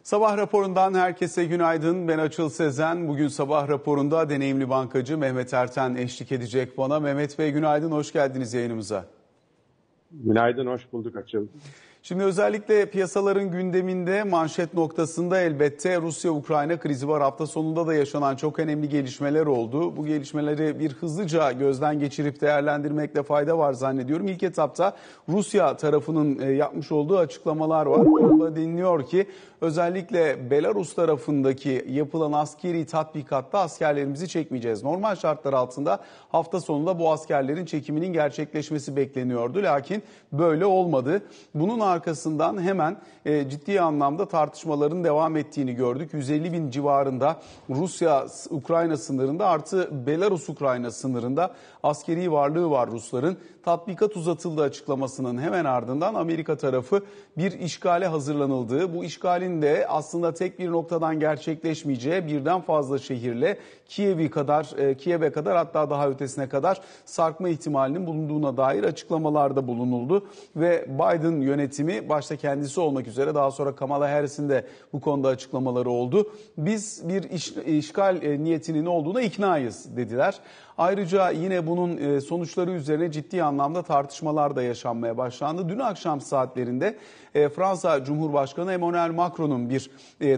Sabah raporundan herkese günaydın. Ben Açıl Sezen. Bugün sabah raporunda deneyimli bankacı Mehmet Erten eşlik edecek bana. Mehmet Bey günaydın, hoş geldiniz yayınımıza. Günaydın, hoş bulduk Açıl. Şimdi özellikle piyasaların gündeminde manşet noktasında elbette Rusya-Ukrayna krizi var. Hafta sonunda da yaşanan çok önemli gelişmeler oldu. Bu gelişmeleri bir hızlıca gözden geçirip değerlendirmekte fayda var zannediyorum. İlk etapta Rusya tarafının yapmış olduğu açıklamalar var. Orada deniliyor ki özellikle Belarus tarafındaki yapılan askeri tatbikatta askerlerimizi çekmeyeceğiz. Normal şartlar altında hafta sonunda bu askerlerin çekiminin gerçekleşmesi bekleniyordu. Lakin böyle olmadı. Bunun arkasından hemen ciddi anlamda tartışmaların devam ettiğini gördük. 150 bin civarında Rusya-Ukrayna sınırında artı Belarus-Ukrayna sınırında askeri varlığı var Rusların. Tatbikat uzatıldı açıklamasının hemen ardından Amerika tarafı bir işgale hazırlanıldığı, bu işgalin de aslında tek bir noktadan gerçekleşmeyeceği birden fazla şehirle Kiev'e kadar hatta daha ötesine kadar sarkma ihtimalinin bulunduğuna dair açıklamalarda bulunuldu. Ve Biden yönetimi başta kendisi olmak üzere daha sonra Kamala Harris'in de bu konuda açıklamaları oldu. Biz bir işgal niyetinin olduğuna iknayız dediler. Ayrıca yine bunun sonuçları üzerine ciddi anlamda tartışmalar da yaşanmaya başlandı. Dün akşam saatlerinde Fransa Cumhurbaşkanı Emmanuel Macron'un bir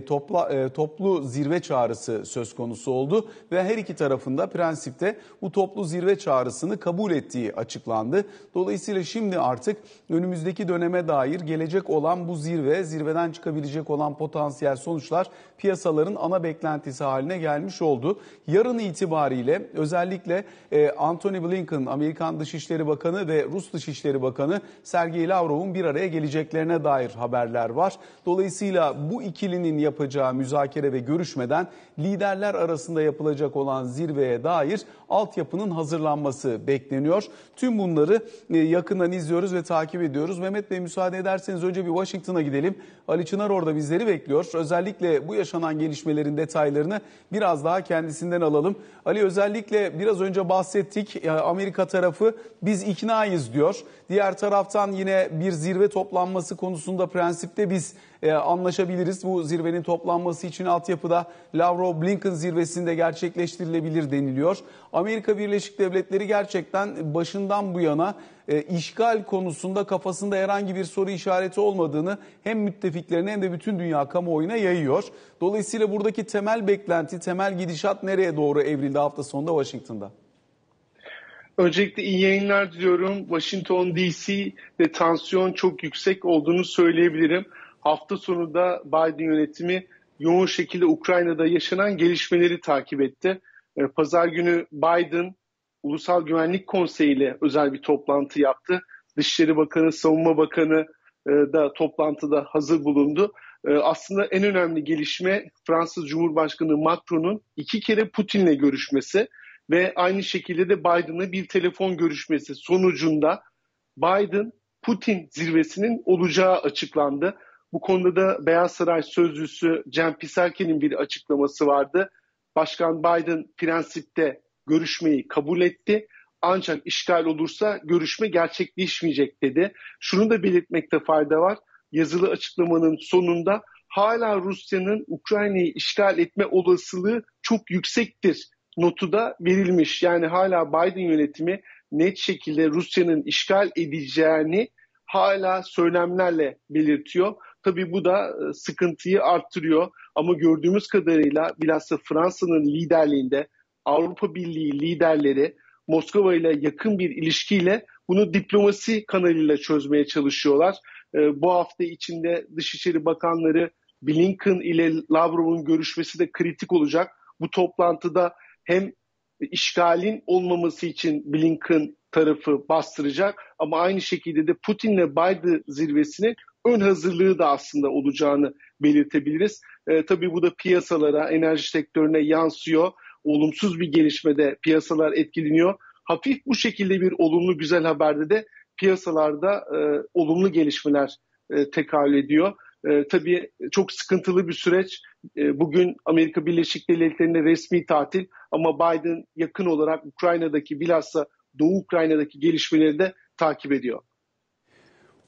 toplu zirve çağrısı söz konusu oldu. Ve her iki tarafında prensipte bu toplu zirve çağrısını kabul ettiği açıklandı. Dolayısıyla şimdi artık önümüzdeki döneme dair gelecek olan bu zirveden çıkabilecek olan potansiyel sonuçlar piyasaların ana beklentisi haline gelmiş oldu. Yarın itibariyle özellikle Antony Blinken, Amerikan Dışişleri Bakanı ve Rus Dışişleri Bakanı Sergey Lavrov'un bir araya geleceklerine dair haberler var. Dolayısıyla bu ikilinin yapacağı müzakere ve görüşmeden liderler arasında yapılacak olan zirveye dair altyapının hazırlanması bekleniyor. Tüm bunları yakından izliyoruz ve takip ediyoruz. Mehmet Bey müsaade ederseniz önce bir Washington'a gidelim. Ali Çınar orada bizleri bekliyor. Özellikle bu yaşanan gelişmelerin detaylarını biraz daha kendisinden alalım. Ali, özellikle biraz önce bahsettik. Amerika tarafı biz iknayız diyor. Diğer taraftan yine bir zirve toplanması konusunda prensipte biz anlaşabiliriz. Bu zirvenin toplanması için altyapıda Lavrov-Blinken zirvesinde gerçekleştirilebilir deniliyor. Amerika Birleşik Devletleri gerçekten başından bu yana işgal konusunda kafasında herhangi bir soru işareti olmadığını hem müttefiklerine hem de bütün dünya kamuoyuna yayıyor. Dolayısıyla buradaki temel beklenti, temel gidişat nereye doğru evrildi hafta sonunda Washington'da? Öncelikle iyi yayınlar diliyorum. Washington DC'de tansiyon çok yüksek olduğunu söyleyebilirim. Hafta sonu da Biden yönetimi yoğun şekilde Ukrayna'da yaşanan gelişmeleri takip etti. Pazar günü Biden Ulusal Güvenlik Konseyi ile özel bir toplantı yaptı. Dışişleri Bakanı, Savunma Bakanı da toplantıda hazır bulundu. Aslında en önemli gelişme Fransız Cumhurbaşkanı Macron'un 2 kere Putin'le görüşmesi ve aynı şekilde de Biden'la bir telefon görüşmesi sonucunda Biden-Putin zirvesinin olacağı açıklandı. Bu konuda da Beyaz Saray sözcüsü Jen Psaki'nin bir açıklaması vardı. Başkan Biden prensipte görüşmeyi kabul etti. Ancak işgal olursa görüşme gerçekleşmeyecek dedi. Şunu da belirtmekte fayda var. Yazılı açıklamanın sonunda hala Rusya'nın Ukrayna'yı işgal etme olasılığı çok yüksektir notu da verilmiş. Yani hala Biden yönetimi net şekilde Rusya'nın işgal edeceğini hala söylemlerle belirtiyor. Tabii bu da sıkıntıyı arttırıyor. Ama gördüğümüz kadarıyla bilhassa Fransa'nın liderliğinde Avrupa Birliği liderleri Moskova ile yakın bir ilişkiyle bunu diplomasi kanalıyla çözmeye çalışıyorlar. Bu hafta içinde Dışişleri Bakanları Blinken ile Lavrov'un görüşmesi de kritik olacak. Bu toplantıda hem işgalin olmaması için Blinken tarafı bastıracak ama aynı şekilde de Putin'le Biden zirvesinin ön hazırlığı da aslında olacağını belirtebiliriz. Tabii bu da piyasalara, enerji sektörüne yansıyor. Olumsuz bir gelişmede piyasalar etkileniyor. Hafif bu şekilde bir olumlu güzel haberde de piyasalarda olumlu gelişmeler tekabül ediyor. Tabii çok sıkıntılı bir süreç. Bugün Amerika Birleşik Devletleri'nde resmi tatil ama Biden yakın olarak Ukrayna'daki bilhassa Doğu Ukrayna'daki gelişmeleri de takip ediyor.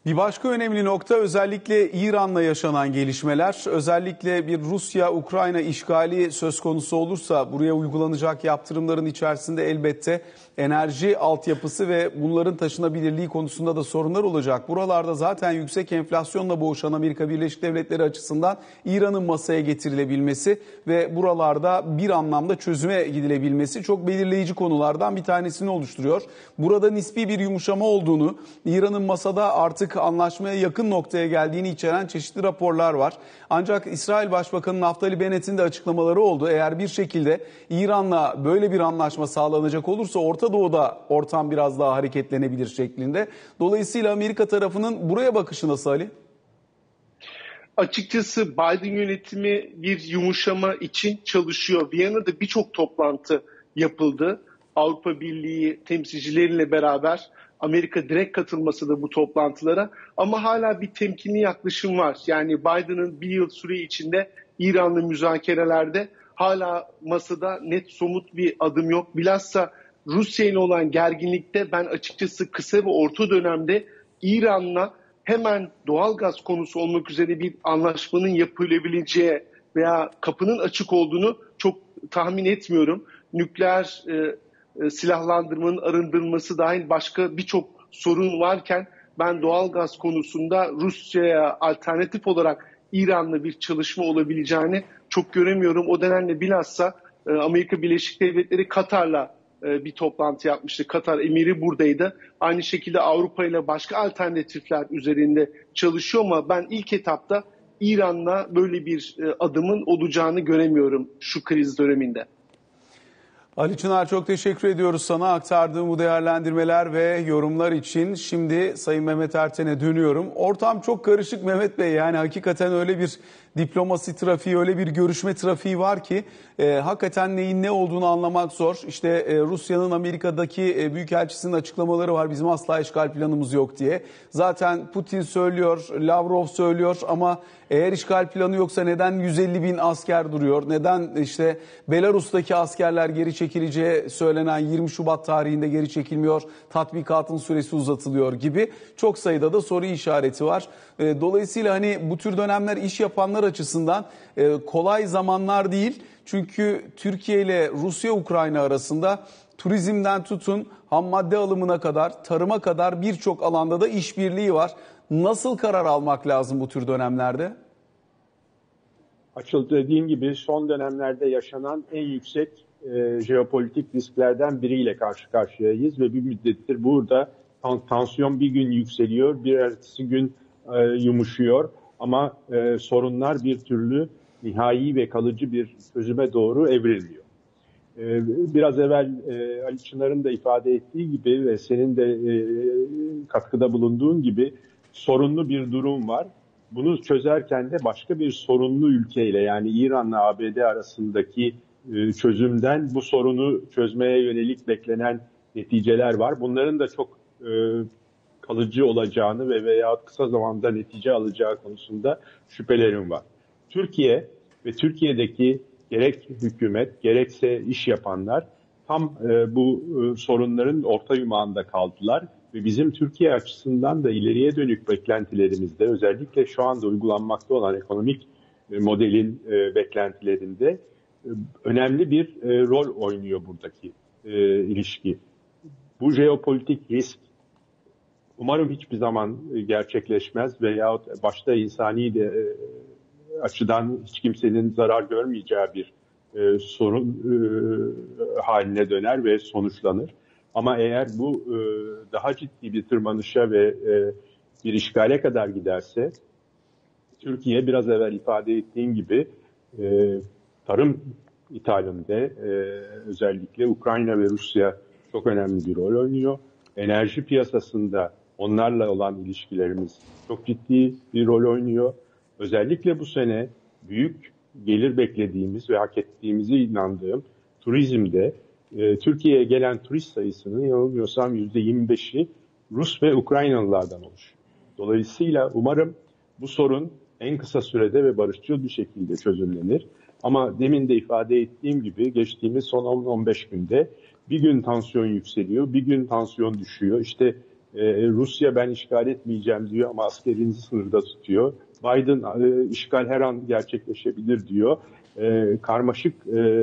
Bir başka önemli nokta özellikle İran'la yaşanan gelişmeler. Özellikle bir Rusya-Ukrayna işgali söz konusu olursa buraya uygulanacak yaptırımların içerisinde elbette enerji altyapısı ve bunların taşınabilirliği konusunda da sorunlar olacak. Buralarda zaten yüksek enflasyonla boğuşan Amerika Birleşik Devletleri açısından İran'ın masaya getirilebilmesi ve buralarda bir anlamda çözüme gidilebilmesi çok belirleyici konulardan bir tanesini oluşturuyor. Burada nispi bir yumuşama olduğunu, İran'ın masada artık anlaşmaya yakın noktaya geldiğini içeren çeşitli raporlar var. Ancak İsrail Başbakanı Naftali Bennett'in de açıklamaları oldu. Eğer bir şekilde İran'la böyle bir anlaşma sağlanacak olursa Orta Doğu'da ortam biraz daha hareketlenebilir şeklinde. Dolayısıyla Amerika tarafının buraya bakışı nasıl Ali? Açıkçası Biden yönetimi bir yumuşama için çalışıyor. Viyana'da birçok toplantı yapıldı. Avrupa Birliği temsilcileriyle beraber Amerika direkt katılması da bu toplantılara. Ama hala bir temkinli yaklaşım var. Yani Biden'ın bir yıl süre içinde İran'la müzakerelerde hala masada net somut bir adım yok. Bilhassa Rusya ile olan gerginlikte ben açıkçası kısa ve orta dönemde İran'la hemen doğalgaz konusu olmak üzere bir anlaşmanın yapılabileceği veya kapının açık olduğunu çok tahmin etmiyorum. Nükleer silahlandırmanın arındırılması dahil başka birçok sorun varken ben doğalgaz konusunda Rusya'ya alternatif olarak İran'la bir çalışma olabileceğini çok göremiyorum. O nedenle bilhassa Amerika Birleşik Devletleri Katar'la bir toplantı yapmıştı. Katar emiri buradaydı. Aynı şekilde Avrupa ile başka alternatifler üzerinde çalışıyor ama ben ilk etapta İran'la böyle bir adımın olacağını göremiyorum şu kriz döneminde. Ali Çınar çok teşekkür ediyoruz sana aktardığım bu değerlendirmeler ve yorumlar için. Şimdi Sayın Mehmet Erten'e dönüyorum. Ortam çok karışık Mehmet Bey, yani hakikaten öyle bir diplomasi trafiği, öyle bir görüşme trafiği var ki hakikaten neyin ne olduğunu anlamak zor. İşte Rusya'nın Amerika'daki büyükelçisinin açıklamaları var, bizim asla işgal planımız yok diye. Zaten Putin söylüyor, Lavrov söylüyor ama eğer işgal planı yoksa neden 150 bin asker duruyor? Neden işte Belarus'taki askerler geri çekileceği söylenen 20 Şubat tarihinde geri çekilmiyor, tatbikatın süresi uzatılıyor gibi çok sayıda da soru işareti var. Dolayısıyla hani bu tür dönemler iş yapanlar açısından kolay zamanlar değil. Çünkü Türkiye ile Rusya-Ukrayna arasında turizmden tutun ham madde alımına kadar, tarıma kadar birçok alanda da işbirliği var. Nasıl karar almak lazım bu tür dönemlerde? Açıl dediğim gibi son dönemlerde yaşanan en yüksek jeopolitik risklerden biriyle karşı karşıyayız ve bir müddettir burada tansiyon bir gün yükseliyor, bir ertesi gün yumuşuyor ama sorunlar bir türlü nihai ve kalıcı bir çözüme doğru evrilmiyor. Biraz evvel Ali Çınar'ın da ifade ettiği gibi ve senin de katkıda bulunduğun gibi sorunlu bir durum var. Bunu çözerken de başka bir sorunlu ülkeyle, yani İran'la ABD arasındaki çözümden bu sorunu çözmeye yönelik beklenen neticeler var. Bunların da çok kalıcı olacağını veya kısa zamanda netice alacağı konusunda şüphelerim var. Türkiye ve Türkiye'deki gerek hükümet gerekse iş yapanlar tam bu sorunların orta yumağında kaldılar ve bizim Türkiye açısından da ileriye dönük beklentilerimizde, özellikle şu anda uygulanmakta olan ekonomik modelin beklentilerinde önemli bir rol oynuyor buradaki ilişki. Bu jeopolitik risk umarım hiçbir zaman gerçekleşmez veyahut başta insani de açıdan hiç kimsenin zarar görmeyeceği bir sorun haline döner ve sonuçlanır. Ama eğer bu daha ciddi bir tırmanışa ve bir işgale kadar giderse, Türkiye biraz evvel ifade ettiğim gibi tarım ithalinde özellikle Ukrayna ve Rusya çok önemli bir rol oynuyor. Enerji piyasasında onlarla olan ilişkilerimiz çok ciddi bir rol oynuyor. Özellikle bu sene büyük gelir beklediğimiz ve hak ettiğimize inandığım turizmde Türkiye'ye gelen turist sayısının yanılmıyorsam %25'i Rus ve Ukraynalılardan oluşuyor. Dolayısıyla umarım bu sorun en kısa sürede ve barışçıl bir şekilde çözümlenir. Ama demin de ifade ettiğim gibi geçtiğimiz son 10-15 günde bir gün tansiyon yükseliyor, bir gün tansiyon düşüyor. İşte Rusya ben işgal etmeyeceğim diyor ama askerinizi sınırda tutuyor. Biden işgal her an gerçekleşebilir diyor. Karmaşık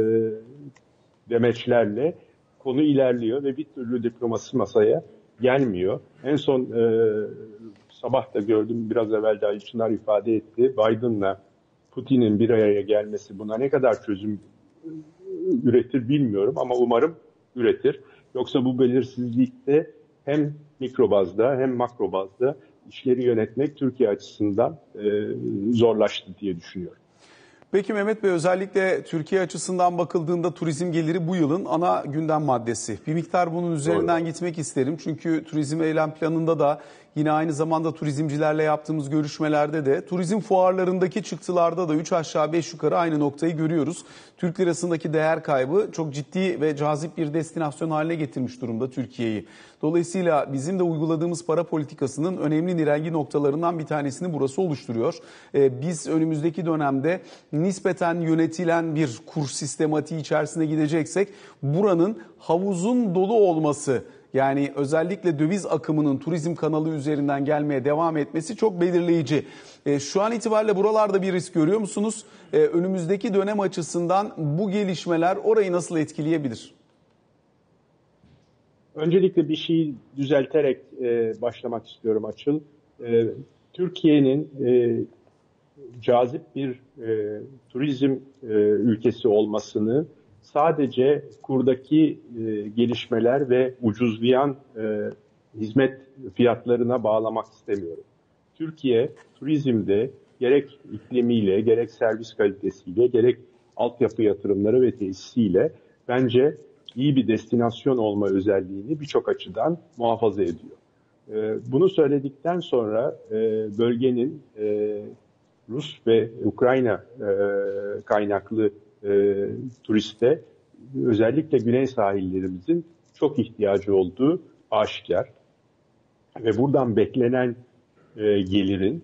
demeçlerle konu ilerliyor ve bir türlü diplomasi masaya gelmiyor. En son sabah da gördüm, biraz evvel de Ali Çınar ifade etti. Biden'la Putin'in bir araya gelmesi buna ne kadar çözüm üretir bilmiyorum ama umarım üretir. Yoksa bu belirsizlikte hem mikro bazda hem makro bazda işleri yönetmek Türkiye açısından zorlaştı diye düşünüyorum. Peki Mehmet Bey, özellikle Türkiye açısından bakıldığında turizm geliri bu yılın ana gündem maddesi. Bir miktar bunun üzerinden gitmek isterim. Çünkü turizm eylem planında da yine aynı zamanda turizmcilerle yaptığımız görüşmelerde de turizm fuarlarındaki çıktılarda da 3 aşağı 5 yukarı aynı noktayı görüyoruz. Türk lirasındaki değer kaybı çok ciddi ve cazip bir destinasyon haline getirmiş durumda Türkiye'yi. Dolayısıyla bizim de uyguladığımız para politikasının önemli nirengi noktalarından bir tanesini burası oluşturuyor. Biz önümüzdeki dönemde nispeten yönetilen bir kur sistematiği içerisine gideceksek buranın havuzun dolu olması, yani özellikle döviz akımının turizm kanalı üzerinden gelmeye devam etmesi çok belirleyici. Şu an itibariyle buralarda bir risk görüyor musunuz? Önümüzdeki dönem açısından bu gelişmeler orayı nasıl etkileyebilir? Öncelikle bir şeyi düzelterek başlamak istiyorum Açıl. Türkiye'nin cazip bir turizm ülkesi olmasını sadece kurdaki gelişmeler ve ucuzlayan hizmet fiyatlarına bağlamak istemiyorum. Türkiye turizmde gerek iklimiyle, gerek servis kalitesiyle, gerek altyapı yatırımları ve tesisiyle bence iyi bir destinasyon olma özelliğini birçok açıdan muhafaza ediyor. Bunu söyledikten sonra bölgenin Rus ve Ukrayna kaynaklı turiste özellikle güney sahillerimizin çok ihtiyacı olduğu aşikar. Ve buradan beklenen gelirin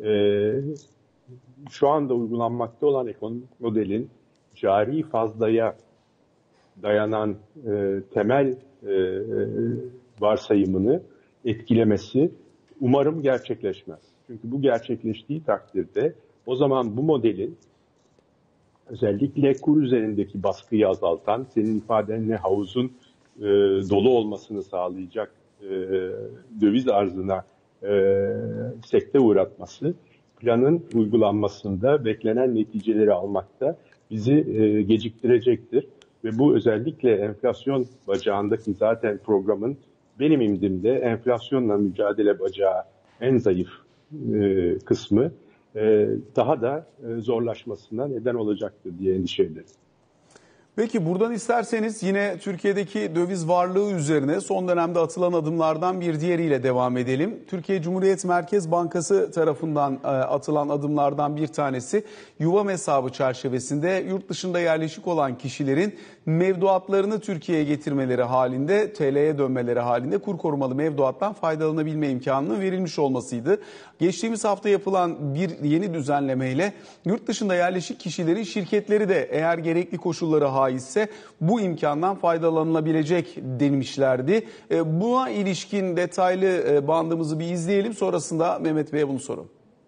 şu anda uygulanmakta olan ekonomik modelin cari fazlaya dayanan temel varsayımını etkilemesi umarım gerçekleşmez. Çünkü bu gerçekleştiği takdirde o zaman bu modelin özellikle kur üzerindeki baskıyı azaltan, senin ifadenle havuzun dolu olmasını sağlayacak döviz arzına sekte uğratması, planın uygulanmasında beklenen neticeleri almakta bizi geciktirecektir. Ve bu özellikle enflasyon bacağındaki zaten programın benim imdimde enflasyonla mücadele bacağı en zayıf kısmı daha da zorlaşmasına neden olacaktır diye endişe ederim. Peki buradan isterseniz yine Türkiye'deki döviz varlığı üzerine son dönemde atılan adımlardan bir diğeriyle devam edelim. Türkiye Cumhuriyet Merkez Bankası tarafından atılan adımlardan bir tanesi yuvam hesabı çerçevesinde yurt dışında yerleşik olan kişilerin mevduatlarını Türkiye'ye getirmeleri halinde, TL'ye dönmeleri halinde kur korumalı mevduattan faydalanabilme imkanının verilmiş olmasıydı. Geçtiğimiz hafta yapılan bir yeni düzenlemeyle yurt dışında yerleşik kişilerin şirketleri de eğer gerekli koşulları haizse bu imkandan faydalanılabilecek denmişlerdi. Buna ilişkin detaylı bandımızı bir izleyelim. Sonrasında Mehmet Bey'e bunu soralım.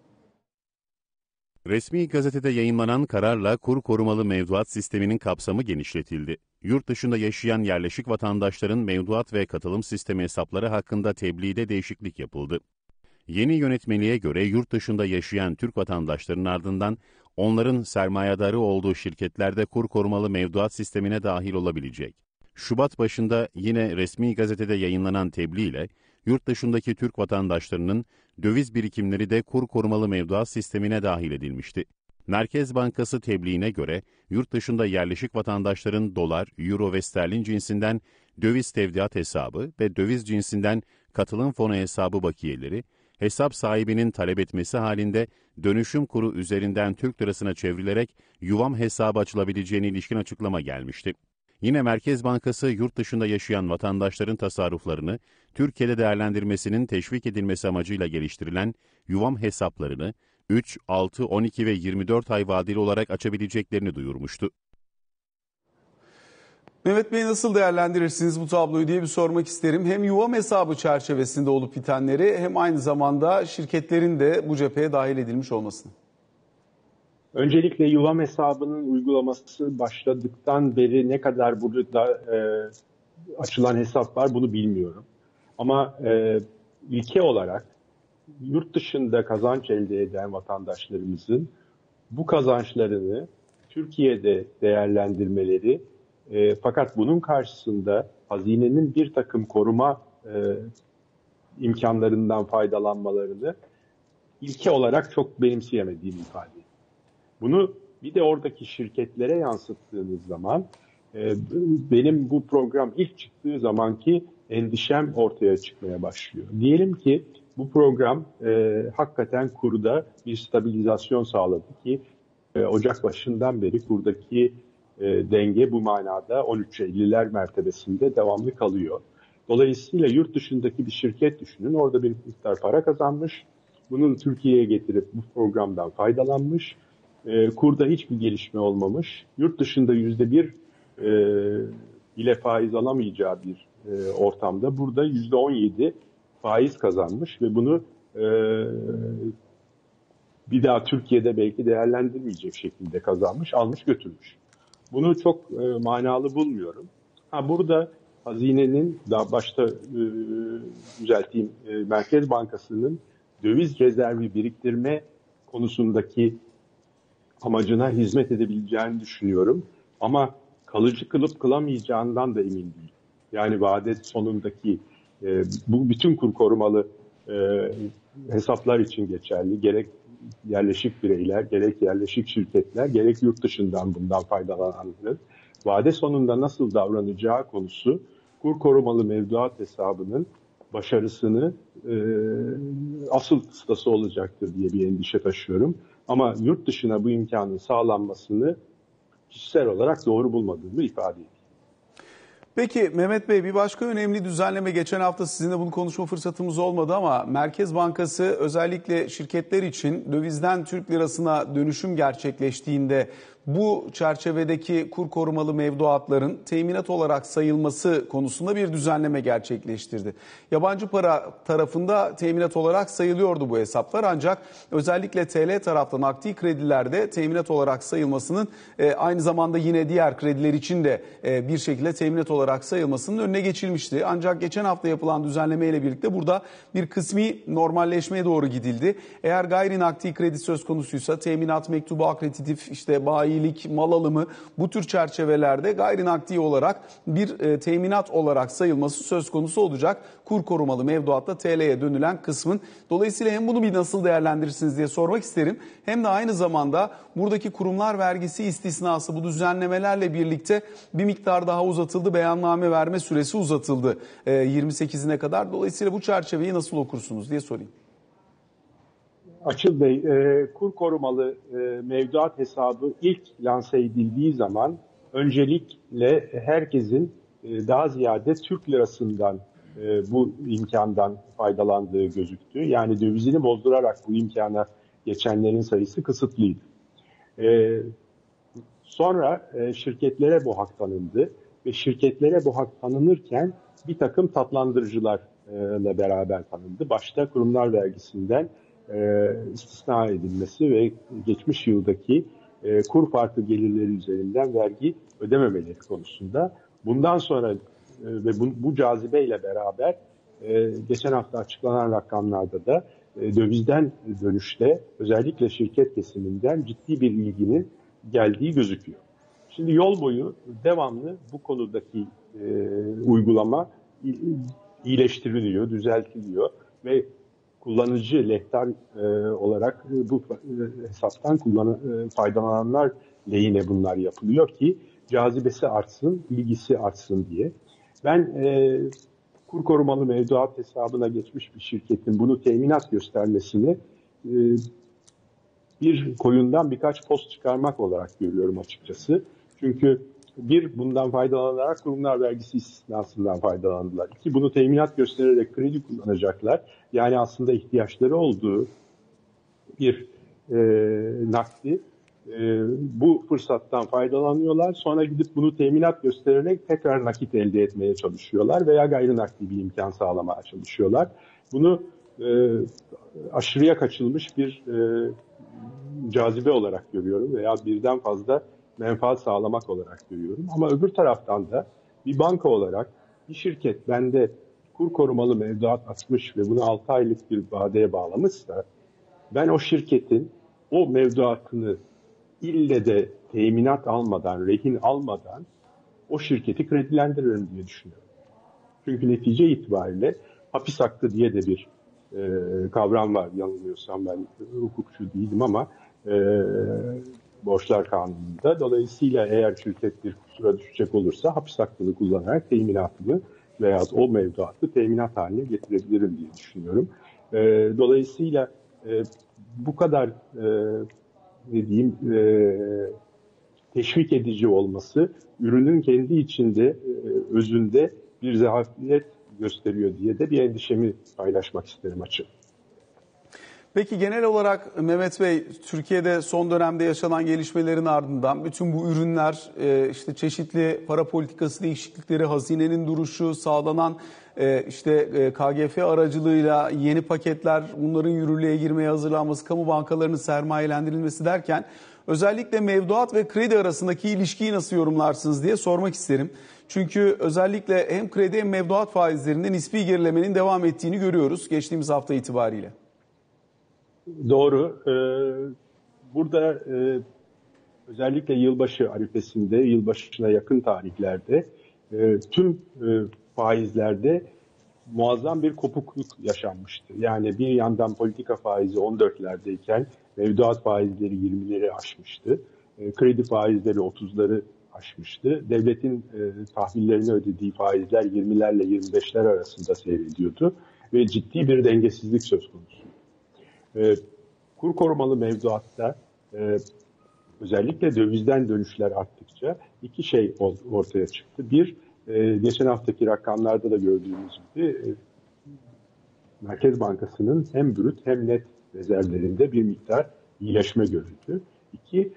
Resmi gazetede yayınlanan kararla kur korumalı mevduat sisteminin kapsamı genişletildi. Yurt dışında yaşayan yerleşik vatandaşların mevduat ve katılım sistemi hesapları hakkında tebliğde değişiklik yapıldı. Yeni yönetmeliğe göre yurt dışında yaşayan Türk vatandaşlarının ardından onların sermayedarı olduğu şirketlerde kur korumalı mevduat sistemine dahil olabilecek. Şubat başında yine resmi gazetede yayınlanan tebliğ ile yurt dışındaki Türk vatandaşlarının döviz birikimleri de kur korumalı mevduat sistemine dahil edilmişti. Merkez Bankası tebliğine göre yurt dışında yerleşik vatandaşların dolar, euro ve sterlin cinsinden döviz tevdiat hesabı ve döviz cinsinden katılım fonu hesabı bakiyeleri, hesap sahibinin talep etmesi halinde dönüşüm kuru üzerinden Türk lirasına çevrilerek yuvam hesabı açılabileceğine ilişkin açıklama gelmişti. Yine Merkez Bankası yurt dışında yaşayan vatandaşların tasarruflarını Türkiye'de değerlendirmesinin teşvik edilmesi amacıyla geliştirilen yuvam hesaplarını 3, 6, 12 ve 24 ay vadeli olarak açabileceklerini duyurmuştu. Mehmet Bey, nasıl değerlendirirsiniz bu tabloyu diye bir sormak isterim. Hem yuvam hesabı çerçevesinde olup bitenleri hem aynı zamanda şirketlerin de bu cepheye dahil edilmiş olmasını. Öncelikle yuvam hesabının uygulaması başladıktan beri ne kadar burada açılan hesap var bunu bilmiyorum. Ama ilke olarak yurt dışında kazanç elde eden vatandaşlarımızın bu kazançlarını Türkiye'de değerlendirmeleri, fakat bunun karşısında hazinenin bir takım koruma imkanlarından faydalanmalarını ilke olarak çok benimseyemediğim ifade ediyor. Bunu bir de oradaki şirketlere yansıttığınız zaman benim bu program ilk çıktığı zamanki endişem ortaya çıkmaya başlıyor. Diyelim ki bu program hakikaten kurda bir stabilizasyon sağladı ki Ocak başından beri kurdaki denge bu manada 13.50'ler mertebesinde devamlı kalıyor. Dolayısıyla yurt dışındaki bir şirket düşünün, orada bir miktar para kazanmış, bunu Türkiye'ye getirip bu programdan faydalanmış, kurda hiçbir gelişme olmamış, yurt dışında %1 bile faiz alamayacağı bir ortamda burada %17 faiz kazanmış ve bunu bir daha Türkiye'de belki değerlendirmeyecek şekilde kazanmış, almış götürmüş. Bunu çok manalı bulmuyorum. Burada hazinenin, daha başta düzelteyim, Merkez Bankası'nın döviz rezervi biriktirme konusundaki amacına hizmet edebileceğini düşünüyorum. Ama kalıcı kılıp kılamayacağından da emin değilim. Yani vade sonundaki bu bütün kur korumalı hesaplar için geçerli. Gerek yerleşik bireyler, gerek yerleşik şirketler, gerek yurt dışından bundan faydalananların vade sonunda nasıl davranacağı konusu kur korumalı mevduat hesabının başarısını asıl kıstası olacaktır diye bir endişe taşıyorum. Ama yurt dışına bu imkanın sağlanmasını kişisel olarak doğru bulmadığımı ifade ediyorum. Peki Mehmet Bey, bir başka önemli düzenleme, geçen hafta sizinle bunu konuşma fırsatımız olmadı ama Merkez Bankası özellikle şirketler için dövizden Türk lirasına dönüşüm gerçekleştiğinde bu çerçevedeki kur korumalı mevduatların teminat olarak sayılması konusunda bir düzenleme gerçekleştirdi. Yabancı para tarafında teminat olarak sayılıyordu bu hesaplar, ancak özellikle TL tarafta nakdi kredilerde teminat olarak sayılmasının aynı zamanda yine diğer krediler için de bir şekilde teminat olarak sayılmasının önüne geçilmişti. Ancak geçen hafta yapılan düzenleme ile birlikte burada bir kısmi normalleşmeye doğru gidildi. Eğer gayri nakdi kredi söz konusuysa teminat, mektubu akreditif, işte bayilik, mal alımı, bu tür çerçevelerde gayri nakdi olarak bir teminat olarak sayılması söz konusu olacak. Kur korumalı mevduatta TL'ye dönülen kısmın. Dolayısıyla hem bunu bir nasıl değerlendirirsiniz diye sormak isterim. Hem de aynı zamanda buradaki kurumlar vergisi istisnası bu düzenlemelerle birlikte bir miktar daha uzatıldı. Beyanname verme süresi uzatıldı 28'ine kadar. Dolayısıyla bu çerçeveyi nasıl okursunuz diye sorayım. Açıl Bey, kur korumalı mevduat hesabı ilk lanse edildiği zaman öncelikle herkesin daha ziyade Türk lirasından bu imkandan faydalandığı gözüktü. Yani dövizini bozdurarak bu imkana geçenlerin sayısı kısıtlıydı. Sonra şirketlere bu hak tanındı ve şirketlere bu hak tanınırken bir takım tatlandırıcılarla beraber tanındı. Başta kurumlar vergisinden istisna edilmesi ve geçmiş yıldaki kur farkı gelirleri üzerinden vergi ödememeleri konusunda. Bundan sonra ve bu cazibeyle beraber geçen hafta açıklanan rakamlarda da dövizden dönüşte özellikle şirket kesiminden ciddi bir ilginin geldiği gözüküyor. Şimdi yol boyu devamlı bu konudaki uygulama iyileştiriliyor, düzeltiliyor ve kullanıcı lehtar olarak bu hesaptan faydalananlar lehine bunlar yapılıyor ki cazibesi artsın, ilgisi artsın diye. Ben kur korumalı mevduat hesabına geçmiş bir şirketin bunu teminat göstermesini bir koyundan birkaç post çıkarmak olarak görüyorum açıkçası. Çünkü bundan faydalanarak kurumlar vergisi istisnasından faydalandılar. İki, bunu teminat göstererek kredi kullanacaklar. Yani aslında ihtiyaçları olduğu bir nakdi bu fırsattan faydalanıyorlar. Sonra gidip bunu teminat göstererek tekrar nakit elde etmeye çalışıyorlar veya gayri nakdi bir imkan sağlamaya çalışıyorlar. Bunu aşırıya kaçılmış bir cazibe olarak görüyorum veya birden fazla menfaat sağlamak olarak görüyorum. Ama öbür taraftan da bir banka olarak bir şirket bende kur korumalı mevduat atmış ve bunu 6 aylık bir vadeye bağlamışsa ben o şirketin o mevduatını ille de teminat almadan, rehin almadan o şirketi kredilendiririm diye düşünüyorum. Çünkü netice itibariyle hapis hakkı diye de bir kavram var. Yanılmıyorsam ben hukukçu değilim ama borçlar kanununda. Dolayısıyla eğer şirket bir kusura düşecek olursa hapis hakkını kullanarak teminatını veya o mevduatı teminat haline getirebilirim diye düşünüyorum. Dolayısıyla bu kadar ne diyeyim teşvik edici olması ürünün kendi içinde özünde bir zafiyet gösteriyor diye de bir endişemi paylaşmak isterim açık. Peki genel olarak Mehmet Bey, Türkiye'de son dönemde yaşanan gelişmelerin ardından bütün bu ürünler, işte çeşitli para politikası değişiklikleri, hazinenin duruşu, sağlanan işte KGF aracılığıyla yeni paketler, bunların yürürlüğe girmeye hazırlanması, kamu bankalarının sermayelendirilmesi derken özellikle mevduat ve kredi arasındaki ilişkiyi nasıl yorumlarsınız diye sormak isterim. Çünkü özellikle hem kredi hem mevduat faizlerinde nispi gerilemenin devam ettiğini görüyoruz geçtiğimiz hafta itibariyle. Doğru. Burada özellikle yılbaşı arifesinde, yılbaşına yakın tarihlerde tüm faizlerde muazzam bir kopukluk yaşanmıştı. Yani bir yandan politika faizi 14'lerdeyken mevduat faizleri 20'leri aşmıştı. Kredi faizleri 30'ları aşmıştı. Devletin tahvillerine ödediği faizler 20'lerle 25'ler arasında seyrediyordu ve ciddi bir dengesizlik söz konusu. Kur korumalı mevduatta özellikle dövizden dönüşler arttıkça iki şey ortaya çıktı. Bir, geçen haftaki rakamlarda da gördüğümüz gibi Merkez Bankası'nın hem brüt hem net rezervlerinde bir miktar iyileşme görüldü. İki,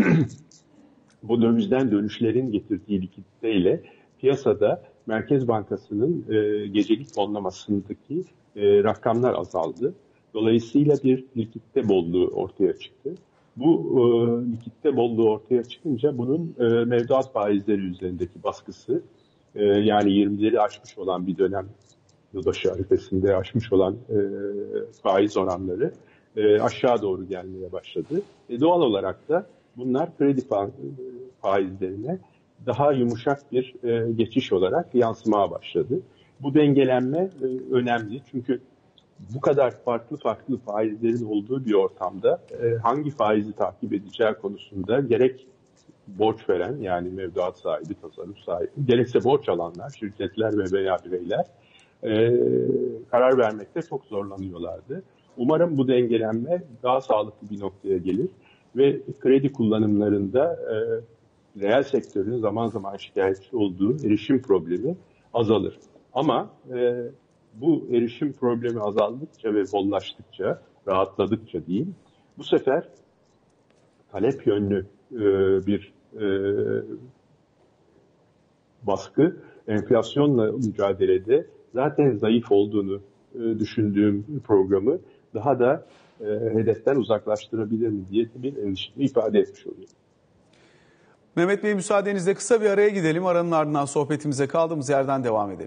bu dövizden dönüşlerin getirdiği likiditeyle piyasada Merkez Bankası'nın gecelik fonlamasındaki rakamlar azaldı. Dolayısıyla bir likitte bolluğu ortaya çıktı. Bu likitte bolluğu ortaya çıkınca bunun mevduat faizleri üzerindeki baskısı yani 20'leri aşmış olan bir dönem yılbaşı arifesinde aşmış olan faiz oranları aşağı doğru gelmeye başladı. Doğal olarak da bunlar kredi faizlerine daha yumuşak bir geçiş olarak yansımaya başladı. Bu dengelenme önemli çünkü bu kadar farklı faizlerin olduğu bir ortamda hangi faizi takip edeceği konusunda gerek borç veren yani mevduat sahibi, tasarruf sahibi, gerekse borç alanlar, şirketler ve veya bireyler karar vermekte çok zorlanıyorlardı. Umarım bu dengelenme daha sağlıklı bir noktaya gelir ve kredi kullanımlarında reel sektörün zaman zaman şikayetçi olduğu erişim problemi azalır. Ama bu erişim problemi azaldıkça ve bollaştıkça, rahatladıkça diyeyim, bu sefer talep yönlü bir baskı, enflasyonla mücadelede zaten zayıf olduğunu düşündüğüm programı daha da hedeften uzaklaştırabilir mi diye bir endişemi ifade etmiş oluyor. Mehmet Bey, müsaadenizle kısa bir araya gidelim. Aranın ardından sohbetimize kaldığımız yerden devam edelim.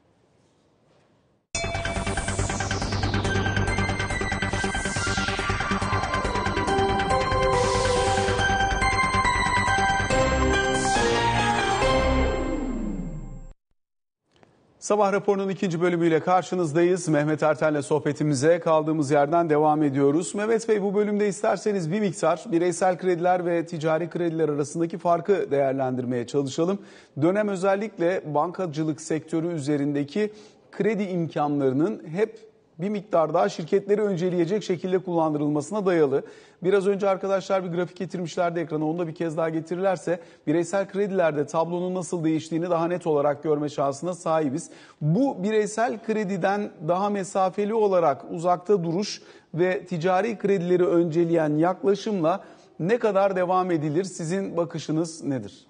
Sabah raporunun ikinci bölümüyle karşınızdayız. Mehmet Erten'le sohbetimize kaldığımız yerden devam ediyoruz. Mehmet Bey, bu bölümde isterseniz bir miktar bireysel krediler ve ticari krediler arasındaki farkı değerlendirmeye çalışalım. Dönem özellikle bankacılık sektörü üzerindeki kredi imkanlarının hep bir miktar daha şirketleri önceleyecek şekilde kullandırılmasına dayalı. Biraz önce arkadaşlar bir grafik getirmişlerdi ekrana, onu da bir kez daha getirirlerse bireysel kredilerde tablonun nasıl değiştiğini daha net olarak görme şansına sahibiz. Bu bireysel krediden daha mesafeli olarak uzakta duruş ve ticari kredileri önceleyen yaklaşımla ne kadar devam edilir? Sizin bakışınız nedir?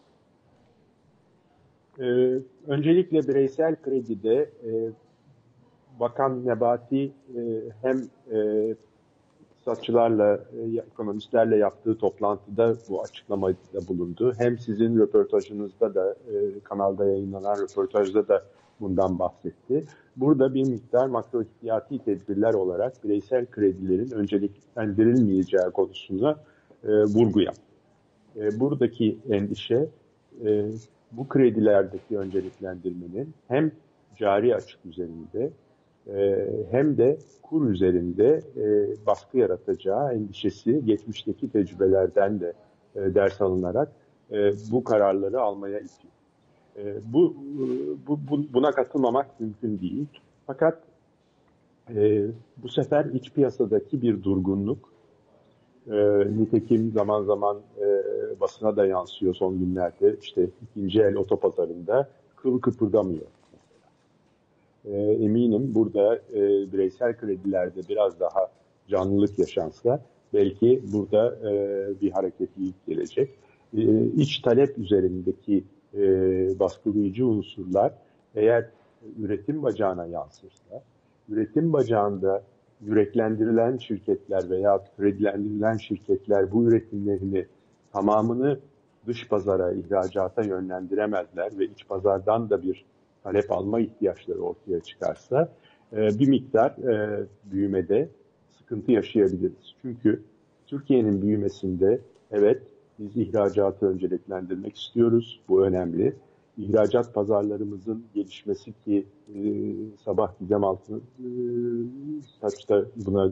Öncelikle bireysel kredide Bakan Nebati hem iktisatçılarla, ekonomistlerle yaptığı toplantıda bu açıklamada bulundu. Hem sizin röportajınızda da, kanalda yayınlanan röportajda da bundan bahsetti. Burada bir miktar makro ihtiyati tedbirler olarak bireysel kredilerin önceliklendirilmeyeceği konusuna vurgu yaptı. Buradaki endişe bu kredilerdeki önceliklendirmenin hem cari açık üzerinde hem de kur üzerinde baskı yaratacağı endişesi geçmişteki tecrübelerden de ders alınarak bu kararları almaya itiyor. Buna katılmamak mümkün değil. Fakat bu sefer iç piyasadaki bir durgunluk, nitekim zaman zaman basına da yansıyor son günlerde, işte ikinci el otopazarında kıl kıpırdamıyor. Eminim burada bireysel kredilerde biraz daha canlılık yaşansa belki burada bir hareketlilik gelecek. İç talep üzerindeki baskılayıcı unsurlar eğer üretim bacağına yansırsa, üretim bacağında yüreklendirilen şirketler veya kredilendirilen şirketler bu üretimlerini tamamını dış pazara, ihracata yönlendiremezler ve iç pazardan da bir talep alma ihtiyaçları ortaya çıkarsa bir miktar büyümede sıkıntı yaşayabiliriz. Çünkü Türkiye'nin büyümesinde evet biz ihracatı önceliklendirmek istiyoruz. Bu önemli. İhracat pazarlarımızın gelişmesi ki sabah Gizem Altıtaş buna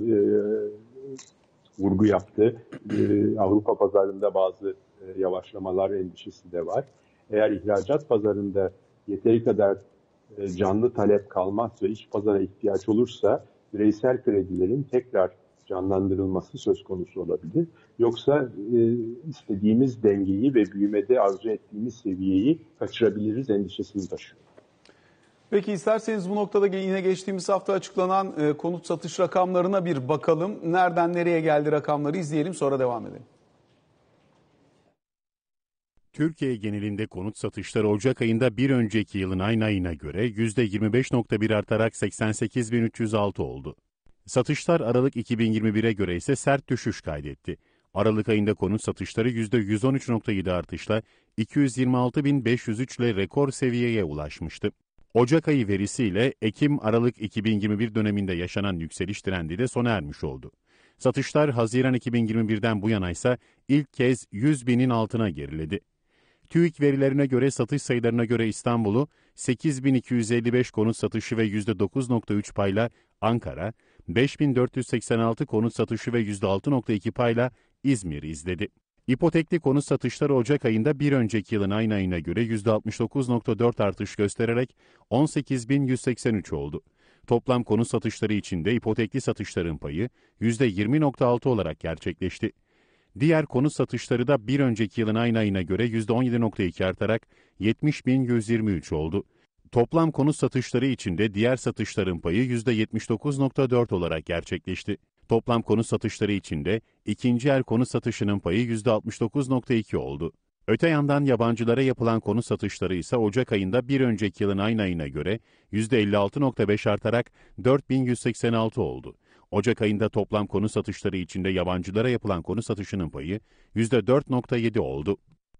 vurgu yaptı. Avrupa pazarında bazı yavaşlamalar endişesi de var. Eğer ihracat pazarında yeteri kadar canlı talep kalmaz ve iç pazara ihtiyaç olursa bireysel kredilerin tekrar canlandırılması söz konusu olabilir. Yoksa istediğimiz dengeyi ve büyümede arzu ettiğimiz seviyeyi kaçırabiliriz endişesini taşıyor. Peki isterseniz bu noktada yine geçtiğimiz hafta açıklanan konut satış rakamlarına bir bakalım. Nereden nereye geldi rakamları izleyelim, sonra devam edelim. Türkiye genelinde konut satışları Ocak ayında bir önceki yılın aynı ayına göre %25.1 artarak 88.306 oldu. Satışlar Aralık 2021'e göre ise sert düşüş kaydetti. Aralık ayında konut satışları %113.7 artışla 226.503 ile rekor seviyeye ulaşmıştı. Ocak ayı verisiyle Ekim-Aralık 2021 döneminde yaşanan yükseliş trendi de sona ermiş oldu. Satışlar Haziran 2021'den bu yana ise ilk kez 100 binin altına geriledi. TÜİK verilerine göre satış sayılarına göre İstanbul'u 8.255 konut satışı ve %9.3 payla Ankara, 5.486 konut satışı ve %6.2 payla İzmir izledi. İpotekli konut satışları Ocak ayında bir önceki yılın aynı ayına göre %69.4 artış göstererek 18.183 oldu. Toplam konut satışları içinde ipotekli satışların payı %20.6 olarak gerçekleşti. Diğer konut satışları da bir önceki yılın aynı ayına göre %17.2 artarak 70.123 oldu. Toplam konut satışları içinde diğer satışların payı %79.4 olarak gerçekleşti. Toplam konut satışları içinde ikinci el konut satışının payı %69.2 oldu. Öte yandan yabancılara yapılan konut satışları ise Ocak ayında bir önceki yılın aynı ayına göre %56.5 artarak 4.186 oldu. Ocak ayında toplam konut satışları içinde yabancılara yapılan konut satışının payı %4.7 oldu.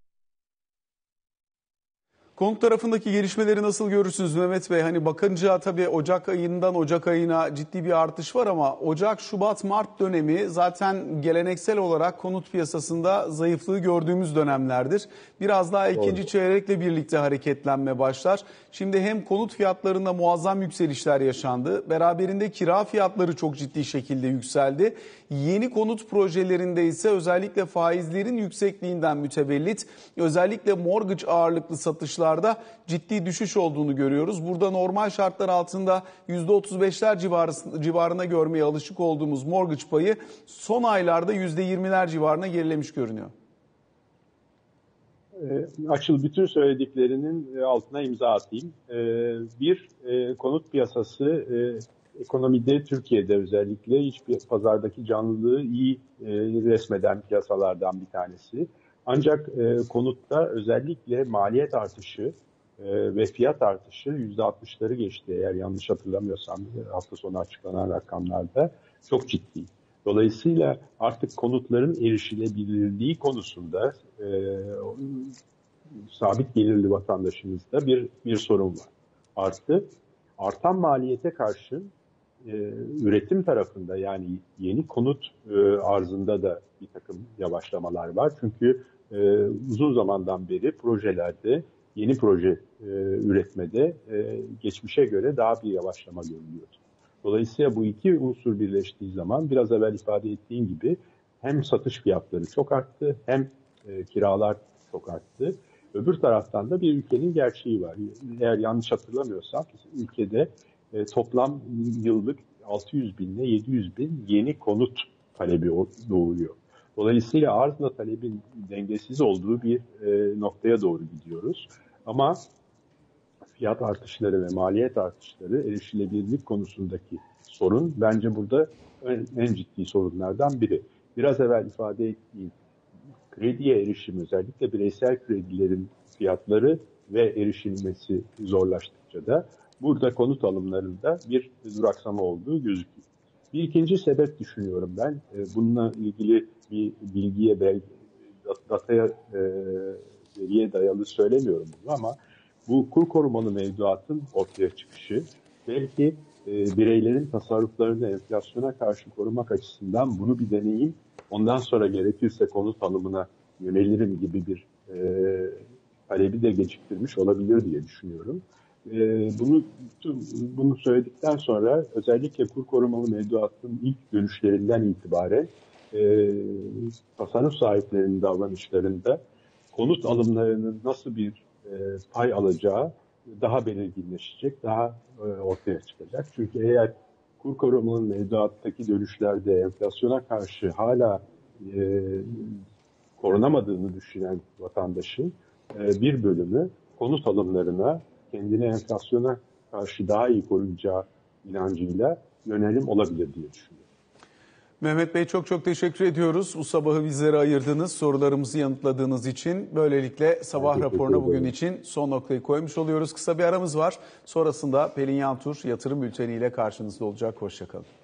Konut tarafındaki gelişmeleri nasıl görürsünüz Mehmet Bey? Hani bakınca tabii Ocak ayından Ocak ayına ciddi bir artış var ama Ocak, Şubat, Mart dönemi zaten geleneksel olarak konut piyasasında zayıflığı gördüğümüz dönemlerdir. Biraz daha ikinci çeyrekle birlikte hareketlenme başlar. Şimdi hem konut fiyatlarında muazzam yükselişler yaşandı. Beraberinde kira fiyatları çok ciddi şekilde yükseldi. Yeni konut projelerinde ise özellikle faizlerin yüksekliğinden mütevellit, özellikle mortgage ağırlıklı satışlarda ciddi düşüş olduğunu görüyoruz. Burada normal şartlar altında %35'ler civarına görmeye alışık olduğumuz mortgage payı son aylarda %20'ler civarına gerilemiş görünüyor. Açıl, bütün söylediklerinin altına imza atayım. Konut piyasası ekonomide, Türkiye'de özellikle hiçbir pazardaki canlılığı iyi resmeden piyasalardan bir tanesi. Ancak konutta özellikle maliyet artışı ve fiyat artışı %60'ları geçti eğer yanlış hatırlamıyorsam hafta sonu açıklanan rakamlarda çok ciddi. Dolayısıyla artık konutların erişilebilirliği konusunda sabit gelirli vatandaşımızda bir sorun var. Artan maliyete karşı üretim tarafında yani yeni konut arzında da bir takım yavaşlamalar var. Çünkü uzun zamandan beri projelerde, yeni proje üretmede geçmişe göre daha bir yavaşlama görülüyor. Dolayısıyla bu iki unsur birleştiği zaman biraz evvel ifade ettiğim gibi hem satış fiyatları çok arttı hem kiralar çok arttı. Öbür taraftan da bir ülkenin gerçeği var. Eğer yanlış hatırlamıyorsam ülkede toplam yıllık 600 bin ile 700 bin yeni konut talebi doğuyor. Dolayısıyla arzla talebin dengesiz olduğu bir noktaya doğru gidiyoruz. Ama fiyat artışları ve maliyet artışları erişilebilirlik konusundaki sorun bence burada en ciddi sorunlardan biri. Biraz evvel ifade ettiğim krediye erişim özellikle bireysel kredilerin fiyatları ve erişilmesi zorlaştıkça da burada konut alımlarında bir duraksama olduğu gözüküyor. Bir ikinci sebep düşünüyorum ben. Bununla ilgili bir bilgiye, dataya, veriye dayalı söylemiyorum bunu ama bu kur korumalı mevduatın ortaya çıkışı belki bireylerin tasarruflarını enflasyona karşı korumak açısından bunu bir deneyim, ondan sonra gerekirse konut alımına yönelirim gibi bir talebi de geciktirmiş olabilir diye düşünüyorum. Bunu söyledikten sonra özellikle kur korumalı mevduatın ilk dönüşlerinden itibaren tasarruf sahiplerinin davranışlarında konut alımlarının nasıl bir pay alacağı daha belirginleşecek, daha ortaya çıkacak. Çünkü eğer kur korumalı mevduattaki dönüşlerde enflasyona karşı hala korunamadığını düşünen vatandaşın bir bölümü konut alımlarına kendini enflasyona karşı daha iyi koruyacağı inancıyla yönelim olabilir diye düşünüyorum. Mehmet Bey çok teşekkür ediyoruz. Bu sabahı bizlere ayırdınız, sorularımızı yanıtladığınız için. Böylelikle sabah raporuna bugün için son noktayı koymuş oluyoruz. Kısa bir aramız var. Sonrasında Pelin Yantur yatırım bülteniyle karşınızda olacak. Hoşça kalın.